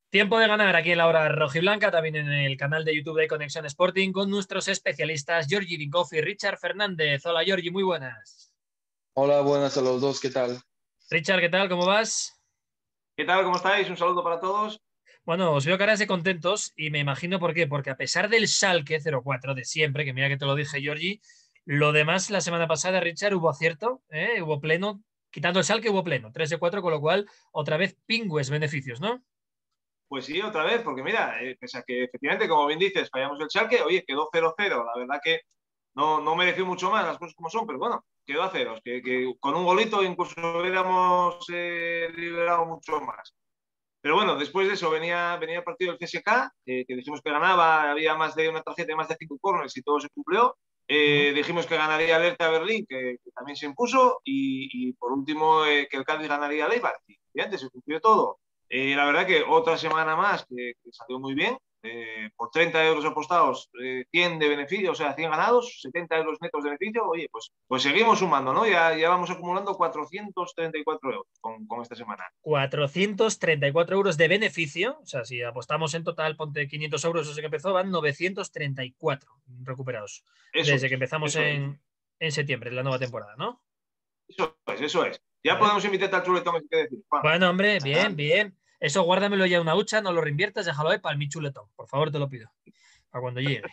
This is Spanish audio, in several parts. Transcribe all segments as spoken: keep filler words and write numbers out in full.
Tiempo de ganar aquí en la hora rojiblanca, también en el canal de YouTube de Conexión Sporting, con nuestros especialistas Georgi Dinkov y Richard Fernández. Hola Georgi, muy buenas. Hola, buenas a los dos, ¿qué tal? Richard, ¿qué tal? ¿Cómo vas? ¿Qué tal? ¿Cómo estáis? Un saludo para todos. Bueno, os veo caras de contentos y me imagino por qué. Porque a pesar del Schalke cero cuatro de siempre, que mira que te lo dije, Georgi, lo demás la semana pasada, Richard, hubo acierto, ¿eh? Hubo pleno. Quitando el Schalke hubo pleno, tres de cuatro, con lo cual otra vez pingües beneficios, ¿no? Pues sí, otra vez, porque mira, eh, pese a que efectivamente, como bien dices, fallamos el Schalke, oye, quedó cero cero. La verdad que no, no mereció mucho más las cosas como son, pero bueno, quedó a ceros, que, que con un golito incluso hubiéramos eh, liberado mucho más. Pero bueno, después de eso venía, venía el partido del C S K, eh, que dijimos que ganaba, había más de una tarjeta de más de cinco corners y todo se cumplió. Uh-huh. Eh, dijimos que ganaría el Hertha Berlín, que, que también se impuso, y, y por último eh, que el Cádiz ganaría el Eibar. Y antes se cumplió todo. Eh, la verdad que otra semana más que, que salió muy bien. Eh, por treinta euros apostados, eh, cien de beneficio, o sea, cien ganados, setenta euros netos de beneficio. Oye, pues, pues seguimos sumando, ¿no? Ya, ya vamos acumulando cuatrocientos treinta y cuatro euros con, con esta semana. cuatrocientos treinta y cuatro euros de beneficio, o sea, si apostamos en total, ponte quinientos euros desde que empezó, van novecientos treinta y cuatro recuperados Eso desde es, que empezamos eso es. en, en septiembre, en la nueva temporada, ¿no? Eso es, eso es. Ya Vale. podemos invitarte al chuletón, ¿qué decir? Juan. Bueno, hombre, bien, bien. Eso guárdamelo ya en una hucha, no lo reinviertas, déjalo ahí para el mi chuletón. Por favor, te lo pido. Para cuando llegue.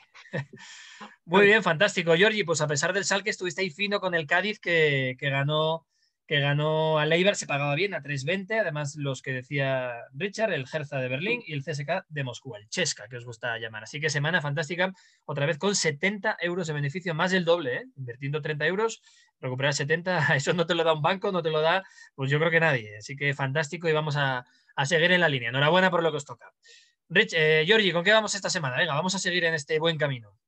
Muy bien, fantástico, Giorgi. Pues a pesar del sal que estuviste ahí fino con el Cádiz, que, que ganó que ganó al Eibar, se pagaba bien a tres veinte. Además, los que decía Richard, el Hertha de Berlín y el C S K de Moscú, el Chesca, que os gusta llamar. Así que semana fantástica, otra vez con setenta euros de beneficio, más del doble, ¿eh? Invirtiendo treinta euros, recuperar setenta, eso no te lo da un banco, no te lo da, pues yo creo que nadie. Así que fantástico y vamos a, a seguir en la línea. Enhorabuena por lo que os toca. Rich, eh, Giorgi, ¿con qué vamos esta semana? Venga, vamos a seguir en este buen camino.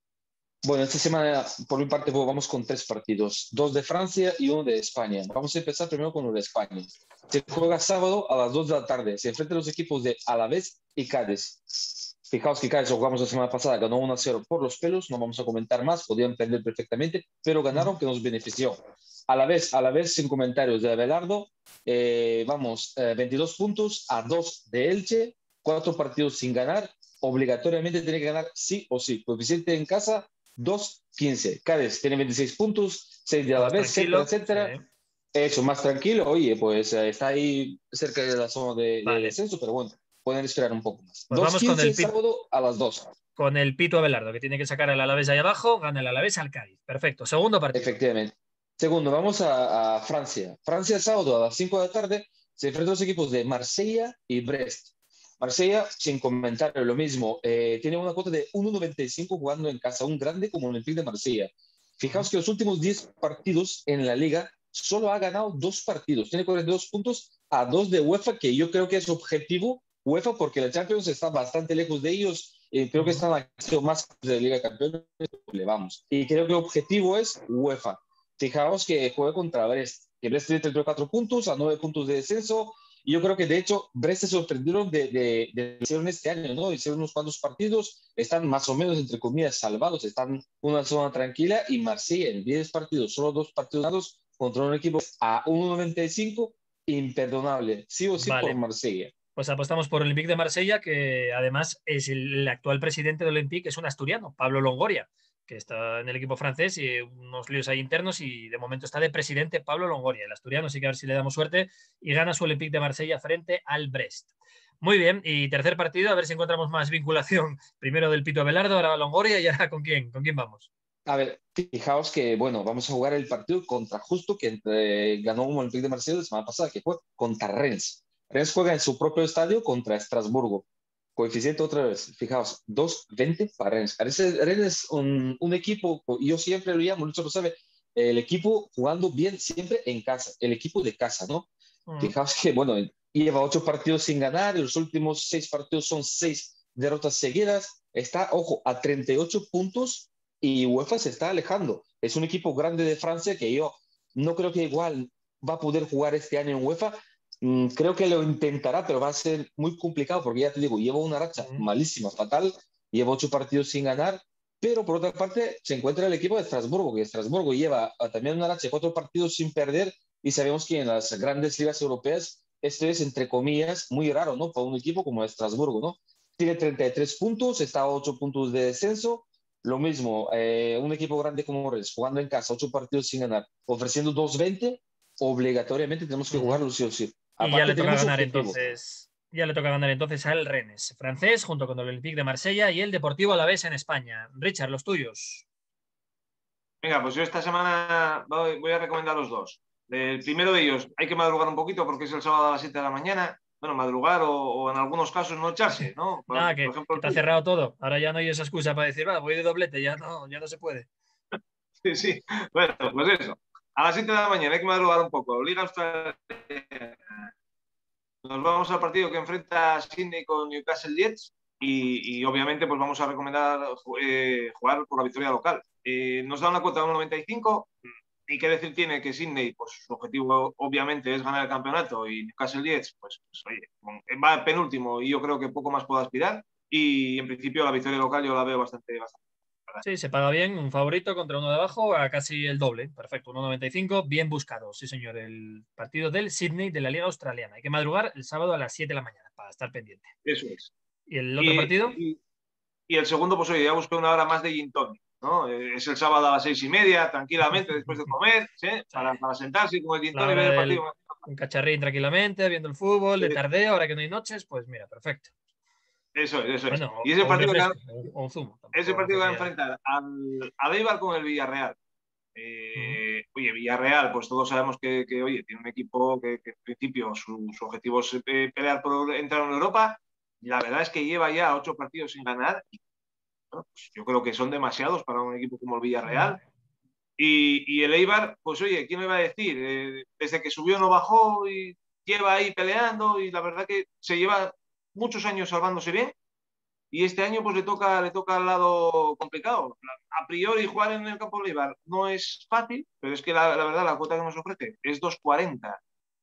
Bueno, esta semana, por mi parte, pues, vamos con tres partidos, dos de Francia y uno de España. Vamos a empezar primero con uno de España. Se juega sábado a las dos de la tarde. Se enfrentan los equipos de Alavés y Cádiz. Fijaos que Cádiz, lo jugamos la semana pasada, ganó uno a cero por los pelos. No vamos a comentar más, podían perder perfectamente, pero ganaron, que nos benefició. Alavés, Alavés sin comentarios de Abelardo. Eh, vamos, eh, veintidós puntos a dos de Elche, cuatro partidos sin ganar. Obligatoriamente tiene que ganar sí o sí. Coeficiente en casa, dos quince. Cádiz tiene veintiséis puntos, seis de Alavés, etcétera, etcétera. Sí. Eso, más tranquilo. Oye, pues eh, está ahí cerca de la zona de, vale. de descenso, pero bueno, pueden esperar un poco más. Pues vamos con el sábado a las dos. Con el Pito Abelardo, que tiene que sacar al Alavés ahí abajo, gana el Alavés al Cádiz. Perfecto. Segundo partido. Efectivamente. Segundo, vamos a, a Francia. Francia, sábado a las cinco de la tarde, se enfrentan los equipos de Marsella y Brest. Marsella, sin comentario, lo mismo. Eh, tiene una cuota de uno noventa y cinco jugando en casa, un grande como el Olympique de Marsella. Fijaos que los últimos diez partidos en la liga solo ha ganado dos partidos. Tiene cuarenta y dos puntos a dos de UEFA, que yo creo que es objetivo UEFA porque la Champions está bastante lejos de ellos. Eh, creo que están en la acción más de la Liga de Campeones. Le vamos. Y creo que el objetivo es UEFA. Fijaos que juega contra Brest, que Brest tiene treinta y cuatro puntos a nueve puntos de descenso. Y yo creo que, de hecho, Brest se sorprendieron de, de, de hicieron este año, ¿no? Hicieron unos cuantos partidos, están más o menos, entre comillas, salvados, están en una zona tranquila. Y Marsella, en diez partidos, solo dos partidos ganados contra un equipo a uno noventa y cinco, imperdonable, sí o sí, vale. Por Marsella. Pues apostamos por el Olympique de Marsella, que además es el actual presidente del Olympique, es un asturiano, Pablo Longoria, que está en el equipo francés y unos líos ahí internos y de momento está de presidente Pablo Longoria, el asturiano, así que a ver si le damos suerte y gana su Olympique de Marsella frente al Brest. Muy bien, y tercer partido, a ver si encontramos más vinculación, primero del Pito Abelardo, ahora Longoria y ahora con quién, con quién vamos. A ver, fijaos que, bueno, vamos a jugar el partido contra justo que entre, ganó un Olympique de Marsella la semana pasada, que fue contra Rennes. Rennes juega en su propio estadio contra Estrasburgo. Coeficiente otra vez, fijaos, dos veinte para Rennes. Rennes es un, un equipo, yo siempre lo llamo, mucho lo sabe, el equipo jugando bien siempre en casa, el equipo de casa, ¿no? Uh-huh. Fijaos que, bueno, lleva ocho partidos sin ganar, los últimos seis partidos son seis derrotas seguidas, está, ojo, a treinta y ocho puntos y UEFA se está alejando. Es un equipo grande de Francia que yo no creo que igual va a poder jugar este año en UEFA. Creo que lo intentará, pero va a ser muy complicado porque ya te digo, lleva una racha malísima, fatal, lleva ocho partidos sin ganar, pero por otra parte se encuentra el equipo de Estrasburgo, que Estrasburgo lleva también una racha de cuatro partidos sin perder y sabemos que en las grandes ligas europeas esto es, entre comillas, muy raro, ¿no? Para un equipo como Estrasburgo, ¿no? Tiene treinta y tres puntos, está a ocho puntos de descenso. Lo mismo, eh, un equipo grande como Rennes, jugando en casa, ocho partidos sin ganar, ofreciendo dos veinte, obligatoriamente tenemos que jugarlo sí o sí. Y ya Aparte le toca tenemos ganar objetivo. entonces, ya le toca ganar entonces al Rennes francés, junto con el Olympique de Marsella y el Deportivo Alavés en España. Richard, los tuyos. Venga, pues yo esta semana voy, voy a recomendar los dos. El primero de ellos, hay que madrugar un poquito porque es el sábado a las siete de la mañana. Bueno, madrugar o, o en algunos casos no echarse, ¿no? Por, Nada, por que, ejemplo, que el te ha tuyo. cerrado todo. Ahora ya no hay esa excusa para decir, va, voy de doblete, ya no, ya no se puede. Sí, sí. Bueno, pues eso. A las siete de la mañana hay que madrugar un poco. Liga Australiana. Nos vamos al partido que enfrenta Sydney con Newcastle Jets y, y obviamente pues vamos a recomendar eh, jugar por la victoria local. Eh, nos da una cuota de uno noventa y cinco y qué decir tiene que Sydney, pues su objetivo obviamente es ganar el campeonato y Newcastle Jets, pues, pues oye, va penúltimo y yo creo que poco más puedo aspirar y en principio la victoria local yo la veo bastante, bastante. Sí, se paga bien, un favorito contra uno de abajo a casi el doble. Perfecto, uno noventa y cinco, bien buscado. Sí, señor, el partido del Sydney de la Liga Australiana. Hay que madrugar el sábado a las siete de la mañana para estar pendiente. Eso es. ¿Y el otro Y, partido? y, y el segundo, pues oye, ya busqué una hora más de gin tonic, ¿no? Es el sábado a las seis y media, tranquilamente, después de comer, ¿sí? para, para sentarse con el gin La tonic y hora ver el del partido. un cacharrín tranquilamente, viendo el fútbol, de Sí. tardeo, ahora que no hay noches, pues mira, perfecto. Eso es, eso es. Bueno, Y es el o un partido que va, refresco, o un zumo. es el Tampoco partido que va a hace que enfrentar al, al Eibar con el Villarreal. Uh-huh. Eh, oye, Villarreal, pues todos sabemos que, que oye, tiene un equipo que, que en principio su, su objetivo es eh, pelear por entrar en Europa. Y la verdad es que lleva ya ocho partidos sin ganar. Y, bueno, pues yo creo que son demasiados para un equipo como el Villarreal. Y, y el Eibar, pues oye, ¿quién me va a decir? Eh, desde que subió no bajó y lleva ahí peleando y la verdad que se lleva muchos años salvándose bien. Y este año pues le toca, le toca al lado complicado. A priori jugar en el campo de Eibar no es fácil, pero es que la, la verdad la cuota que nos ofrece es dos cuarenta.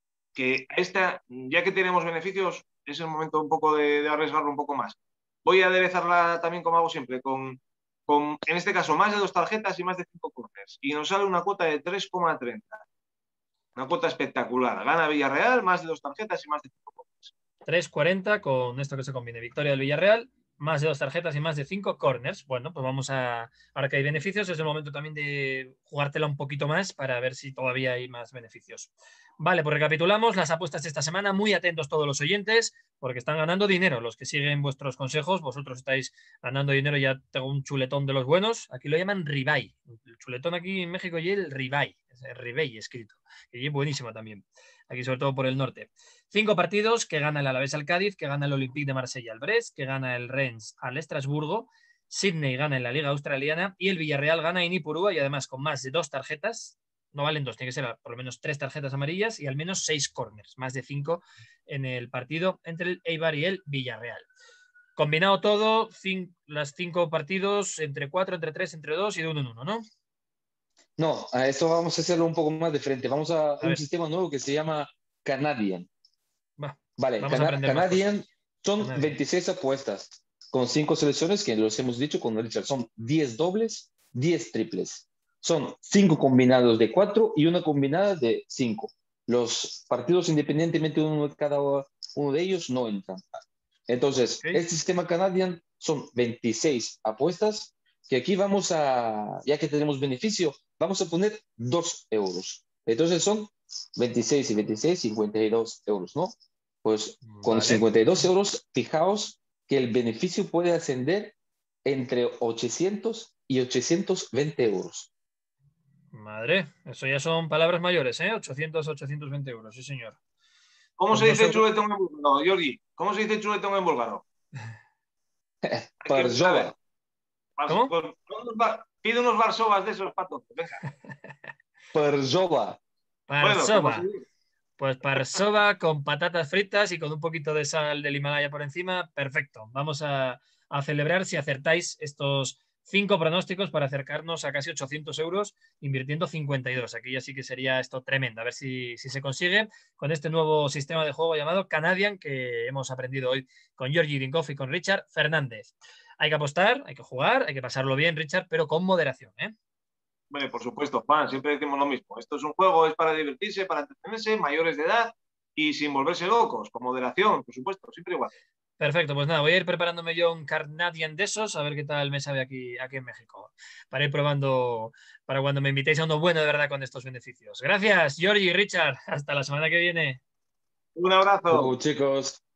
Que esta, ya que tenemos beneficios, es el momento un poco de, de arriesgarlo un poco más. Voy a aderezarla también como hago siempre, con, con en este caso más de dos tarjetas y más de cinco corners. Y nos sale una cuota de tres coma treinta. Una cuota espectacular. Gana Villarreal, más de dos tarjetas y más de cinco corners. tres cuarenta con esto que se combine. Victoria del Villarreal, más de dos tarjetas y más de cinco corners. Bueno, pues vamos a, ahora que hay beneficios, es el momento también de jugártela un poquito más para ver si todavía hay más beneficios. Vale, pues recapitulamos las apuestas de esta semana. Muy atentos todos los oyentes, porque están ganando dinero. Los que siguen vuestros consejos, vosotros estáis ganando dinero. Ya tengo un chuletón de los buenos. Aquí lo llaman ribeye. El chuletón aquí en México y el ribeye. Es ribeye escrito. Y es buenísimo también. Aquí sobre todo por el norte. Cinco partidos que gana el Alavés al Cádiz, que gana el Olympique de Marsella al Brest, que gana el Rennes al Estrasburgo, Sydney gana en la Liga Australiana y el Villarreal gana en Ipurúa y además con más de dos tarjetas, no valen dos, tiene que ser por lo menos tres tarjetas amarillas y al menos seis corners, más de cinco en el partido entre el Eibar y el Villarreal. Combinado todo, cinco, las cinco partidos entre cuatro, entre tres, entre dos y de uno en uno, ¿no? No, a esto vamos a hacerlo un poco más de frente. Vamos a, a un ver. sistema nuevo que se llama Canadian. Va, vale, vamos Cana a aprender Canadian más son Canadian. veintiséis apuestas con cinco selecciones, que los hemos dicho con Richard. Son diez dobles, diez triples. Son cinco combinados de cuatro y una combinada de cinco. Los partidos, independientemente de uno de cada uno de ellos, no entran. Entonces, Okay. este sistema Canadian son veintiséis apuestas, que aquí vamos a, ya que tenemos beneficio, vamos a poner dos euros. Entonces son veintiséis y veintiséis, cincuenta y dos euros, ¿no? Pues con Vale. cincuenta y dos euros, fijaos que el beneficio puede ascender entre ochocientos y ochocientos veinte euros. Madre, eso ya son palabras mayores, ¿eh? ochocientos, ochocientos veinte euros, sí señor. ¿Cómo Con se dos dice euros... chuletón en búlgaro, Georgi? ¿Cómo se dice chuletón en búlgaro? Parzova. ¿Cómo? Pues, pide unos barsovas de esos patos. Venga. Parzova. Parsova. Bueno, pues parsova con patatas fritas y con un poquito de sal del Himalaya por encima. Perfecto. Vamos a, a celebrar si acertáis estos cinco pronósticos para acercarnos a casi ochocientos euros invirtiendo cincuenta y dos. Aquí ya sí que sería esto tremendo. A ver si, si se consigue con este nuevo sistema de juego llamado Canadian que hemos aprendido hoy con Georgi Dinkov y con Richard Fernández. Hay que apostar, hay que jugar, hay que pasarlo bien, Richard, pero con moderación, ¿eh? Bueno, por supuesto, Juan, siempre decimos lo mismo. Esto es un juego, es para divertirse, para entretenerse, mayores de edad. y sin volverse locos, con moderación, por supuesto, siempre igual. Perfecto, pues nada, voy a ir preparándome yo un Canadian de esos, a ver qué tal me sabe aquí, aquí en México, para ir probando para cuando me invitéis a uno bueno de verdad con estos beneficios. Gracias, Georgie y Richard. Hasta la semana que viene. Un abrazo. Chau, chicos.